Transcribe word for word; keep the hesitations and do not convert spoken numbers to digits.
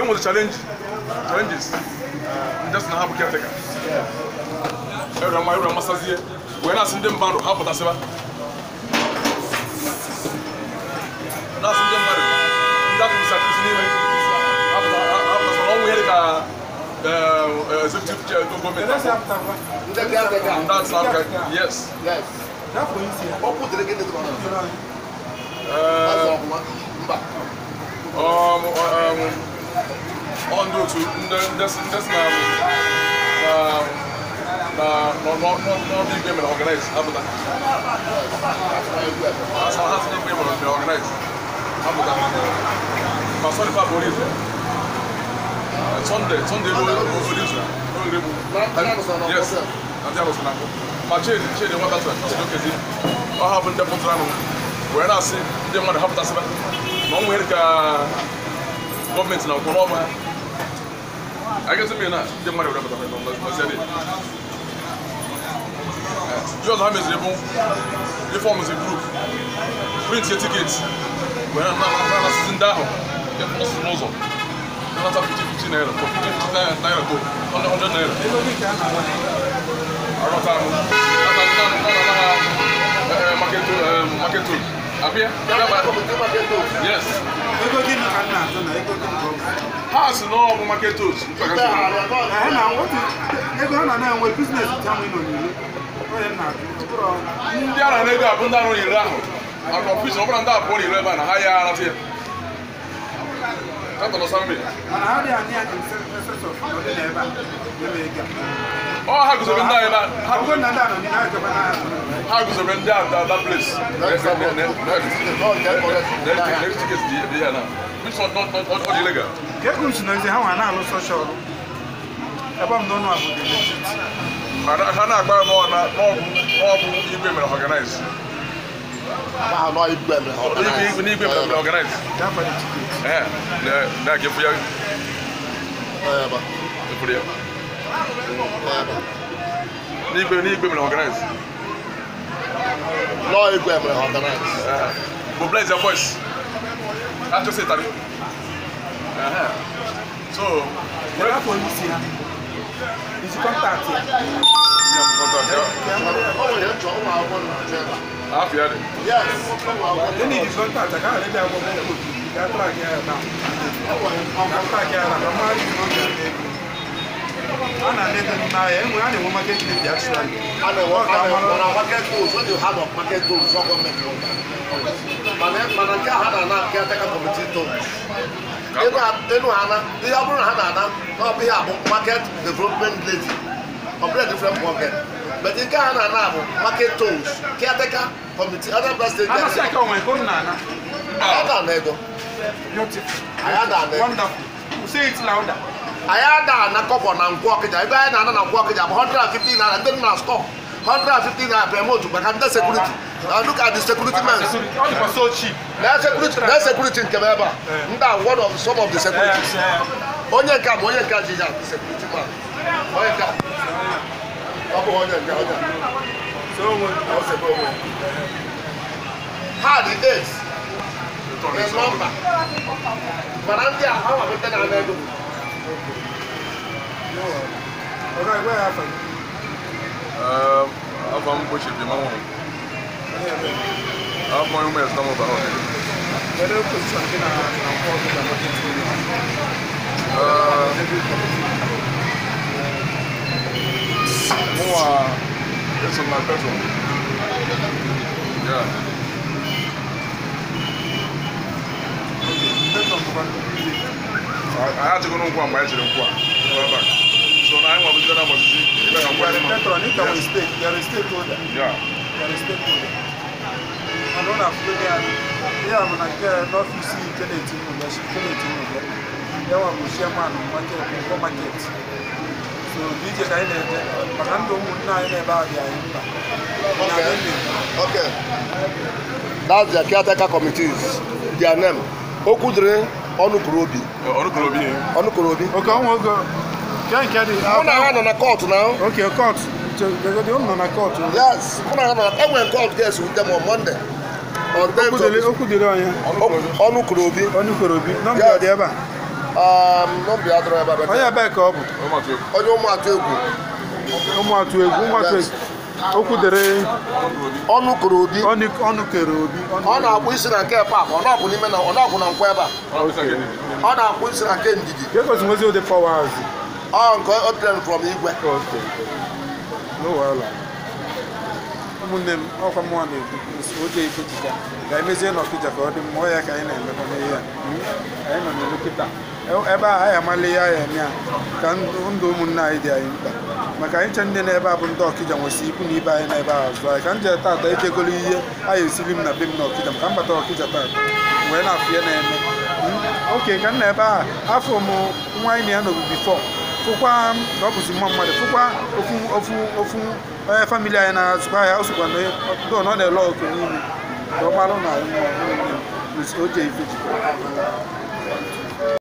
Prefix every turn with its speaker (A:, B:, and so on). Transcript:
A: When was the challenge? Challenges. Just now have a caretaker. Everyone, everyone must have here. When I send them band, how about that? Now send them band. That was a name. After so long we had a executive chair to government. That's not yes. Yes. That's what you see. What put the again? Um, um, on do to that's that's now um, uh, no no no no big women organized. How about that? That's how has big women organized. How about that? My son is police. Sunday Sunday go go police. Yes. And that was now. My change change the water truck. Okay. What happened there for Trano? When I see they want to have that. No one here government now for over. I guess me na the money we have to say it. You also have a bon. You form as a group. Print your tickets. When I'm not sitting down, you must know so. Not up fifty fifty naira, fifty naira go. one hundred naira. I don't know. Market market up here? Yes. House no market tools. Business oh, how goes it down? How goes it down? How goes it down that place? Which one not not not illegal? Get good to know how I know social. About no no about it. I know about no no no you women organize. About no you women organize. You need women organize. Yeah, na give you. Eh ba. For you. Need need women organize. No you women organize. Go bless your voice. I just said that. Uh-huh. So, where are you here? Is it contact here? Yeah, contact here. Oh, yeah, John, I want to half year. Yes. They need contact. I can't let them go. That's like here now. That's like here now. I'm not even I'm not letting now. I'm going to market it actually. I know what I market tools. When you have a market tools, so go make it. Mana mana ka hana na ka ta ka committee to enu enu hana the aburu hana na no be abo market development lady of different market but in ka hana na abo market tools ka ta ka committee other president ana say ka won ko na na ada na edo beautiful ayada na wonderful say it louder ayada na kobo na Nkwo Okija ibe na na Nkwo Okija one hundred fifty naira then na store one hundred fifty naira per month but can the security. Now look at the security men. All the so cheap. That security, that security in Kebeba. That one of some of the security. Onye ka, onye ka jija security man. Onye ka. Abu onye ka, onye. So we also go. How the days? The number. Barandia, how am I going to do? Okay, where are you? Um, I'm going to be my home. I'm going to some of our more it's on my bedroom. Yeah. I had to go to one by Nkwo. So now I'm going to go to the state. They are a stakeholder. Yeah. They are a stakeholder. I don't have to get yeah, I'm like not to see anything on the anything on there. There was chairman market for market. So D J kind of but I'm don't know about the okay. That's the caretaker committees. Their name. Okudre Onukurobi. Onukurobi. Onukurobi. Okay, I'm going. Can't get it. I'm on a court now. Okay, a court. They're on a court. Yes. I went court case with them on Monday. On them. Onukurobi. Onukurobi. Number the ever.
B: Um, no be adro eba be.
C: Oya be ka obu.
B: Onye ụmụ atụ egwu.
C: Ụmụ atụ egwu, ụmụ atụ egwu. Okwu dere
B: ọnụ kere obi.
C: Ọnụ ọnụ kere obi.
B: Ọ na-akpụ isi na nke pap, ọ na-akpụ n'ime na ọ na-akpụ na nkwa ebe a. Ọ na-akpụ isi na nke ndidi.
C: Ke gosi nwezi ode powers.
B: Ọ nke o train from igwe.
C: Okay. No wahala. Ụmụnne m ọkwa mụọ na-ekwu oge Okija ga-emezie na Okija ka ọ dị mma ya ka anyị na-emekọ n'ihe ya anyị nọ n'elokịta ebe a anyị amala ihe anyị eme ya ka ndụ ụmụnne anyị dị anyị mkpa maka anyị che ndị n'ebe a bụ ndị Okija nwesị ikwu na ibe anyị n'ebe a azụ anyị ka m jee tata ejegolo ihe anyị esiri m na be m na Okija maka m bata Okija tata wee na-afụ ya na-eme oke ka m na ebe a afọ m nwa anyị na ya n'obi bifọ fụkwa ka ọ bụzi mma mmadụ fụkwa ofu ofu ofu onye famili anyị na-azụkwa ya osokwa na ọ na-ele oke n'ime ka ọ marụ na oge ife jikwa